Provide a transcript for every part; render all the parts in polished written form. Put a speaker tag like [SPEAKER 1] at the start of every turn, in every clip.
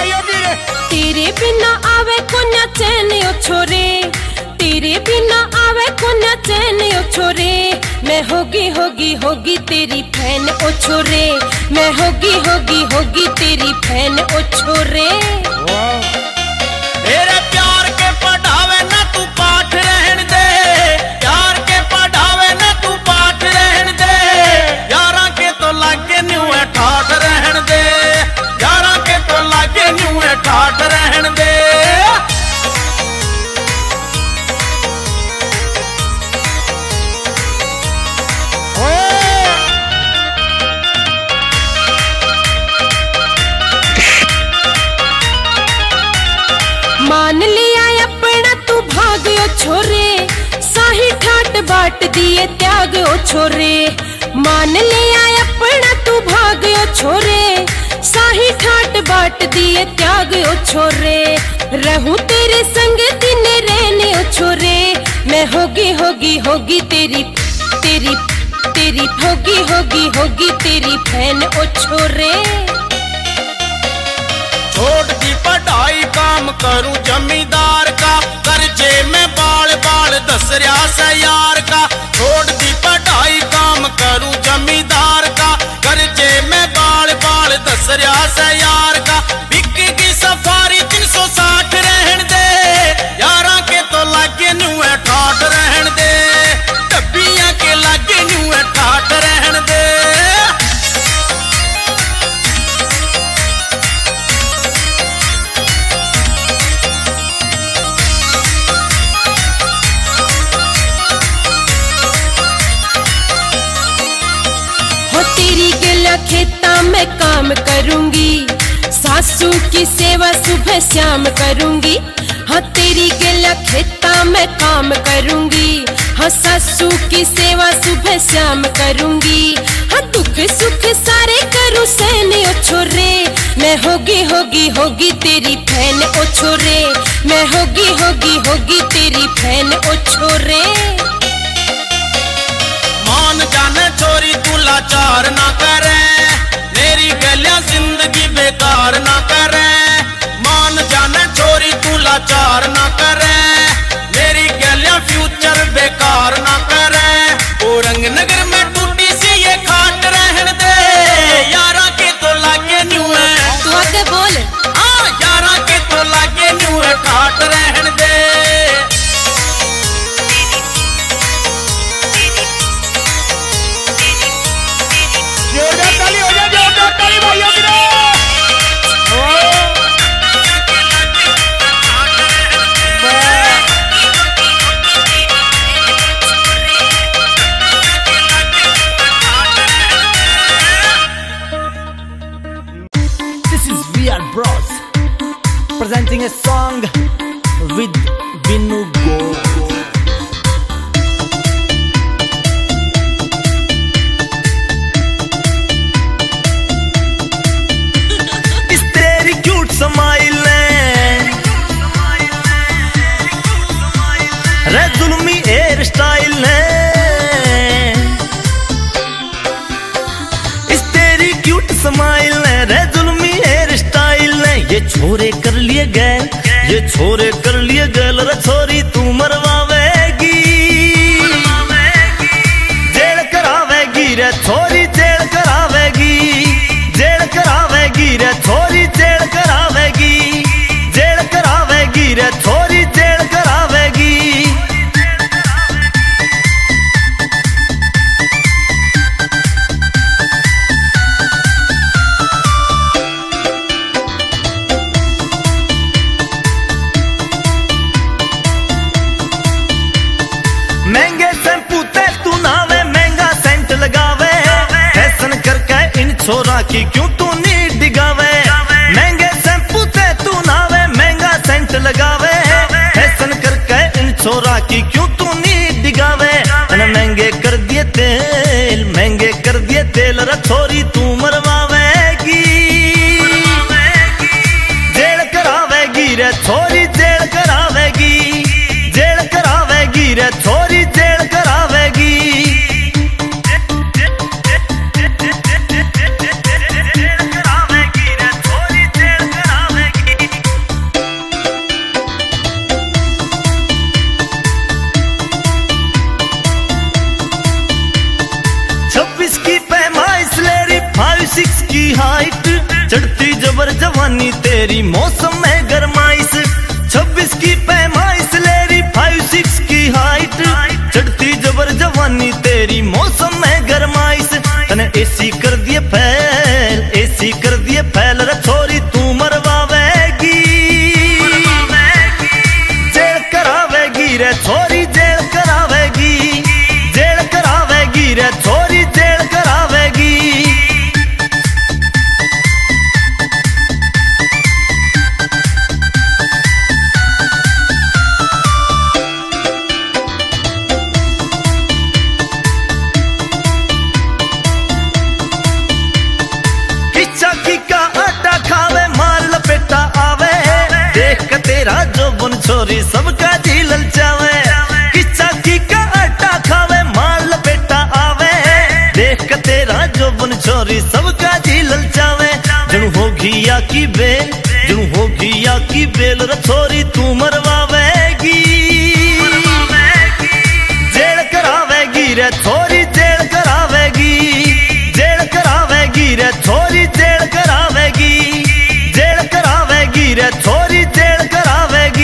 [SPEAKER 1] तेरे बिना आवे कोन्या चैन ओ छोरे, तेरे बिना आवे कोन्या चैन ओ छोरे। मैं होगी तेरी फैन ओ छोरे, मैं होगी तेरी फैन ओ छोरे।
[SPEAKER 2] तेरे प्यार के पढ़ावे ना तू पाठ रहन दे, प्यार के पढ़ावे ना तू पाठ रहन दे। यारा के तो लागे न्यू है ठाठ रहन दे, यारा के तो लागे न्यू है ठाठ रहन दे।
[SPEAKER 1] मान लिया अपना तू भाग ओ छोरे, साही ठाट बाट दिए त्याग ओ छोरे। मान लिया अपना तू भाग ओ छोरे, साही ठाट बाट दिए त्याग ओ छोरे। रहूं तेरे संग दिन रहने ओ छोरे, मैं होगी तेरी तेरी तेरी होगी तेरी फैन ओ छोरे।
[SPEAKER 2] छोड़ दी पढ़ाई काम करूं जमींदार का, कर्जे में बाल बाल दस रहा से यार का। छोड़ दी पढ़ाई काम करूं जमींदार का, कर्जे में बाल बाल दस रहा से यार का। बिक्की की सफारी 360 रहन दे, यारा के तो लागे न्यू है ठाठ रहन दे, डब्बियां के लागे न्यू है ठाठ रहन दे।
[SPEAKER 1] तेरी गला खेता में काम करूंगी, सासू की सेवा सुबह शाम करूंगी। हाँ तेरी गला खेता में काम करूंगी, हाँ सासू की सेवा सुबह शाम करूंगी। हाँ दुख सुख सारे करूं सहन ओ छोरे, मैं होगी तेरी फैन ओ छोरे, मैं होगी तेरी फैन ओ छोरे।
[SPEAKER 2] मान जाने छोरी तू लाचार ना करे, मेरी गलियां जिंदगी बेकार ना करे। मान जाने छोरी तू लाचार ना करे, मेरी गलियां फ्यूचर बेकार ना करे। औरंग नगर में टूटी सी ये खाट रहन दे, यारा के तो लागे न्यू है।
[SPEAKER 1] तू आगे बोल।
[SPEAKER 2] हाँ यारा के तो लागे न्यू है खाट रहन दे।
[SPEAKER 3] Presenting a song with Vinu Go. इस तेरी क्यूट स्माइल ने रे जुल्मी हेयर स्टाइल ने, इस तेरी क्यूट स्माइल ने रे जुल्मी हेयर स्टाइल ने। ये छोरे कर लिए गैल, ये छोरे कर लिए गैल रे छोरी तू मरवावेगी, जेल करावेगी रे छोरी जेल करावेगी, जेल करावेगी रे छोरी जेल करावेगी, जेल करावेगी रे छोरी जेल करावेगी। महंगे शैम्पू ते तू नावे, महंगा सेंट लगावे, फैशन करके इन छोरा की क्यों तू नी डिगावे। महंगे शैम्पू ते तू नावे, महंगा सेंट लगावे, फैशन करके इन छोरा की क्यों तू नी डिगावे। महंगे कर दिए तेल, महंगे कर दिए तेल रे छोरी तू मरवावेगी, जेल करावेगी रे छोरी जेल करावेगी, जेल करावेगी रे छोरी जेल करावेगी। जेल करावेगी रे छोरी जेल करावेगी। जवानी तेरी मौसम में गरमाइश 26 की पैमाइश लेरी 5'6" की हाइट चढ़ती जबर जवानी तेरी मौसम में गरमाइश तने एसी कर दिए फैल रे छोरी तू मरवावेगी जेल करावेगी रे छोरी जेल करावेगी रे छोरी जेल करावेगी। चाकी का आटा खावे मार लपेटा आवे देख के तेरा जो बन छोरी सबका जी ललचावे कि चाकी का आटा खावे मार लपेटा आवे देख के तेरा जो बन छोरी सबका जी ललचावे जणु होगी या की बेल रे छोरी तू मरवावेगी जेल करावेगी रे छोरी जेल करावेगी रे छोरी जेल करावेगी रे छोरी जेल करावेगी।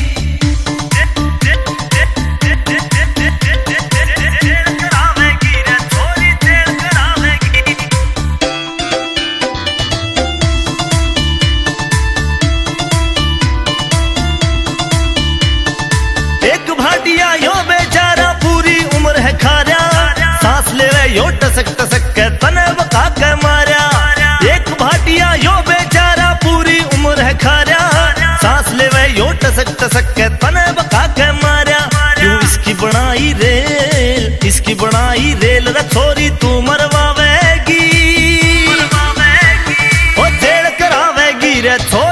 [SPEAKER 3] एक भाटिया यो बेचारा पूरी उम्र है खारा सांस लेवे यो टसक के तने बका के मारा एक भाटिया यो बेचारा पूरी उम्र है खारा सांस लेवे यो टसक के तने बका के मारा क्यों इसकी बनाई रेल रे छोरी तू मरवावेगी ओ जेल करावेगी रे छोरी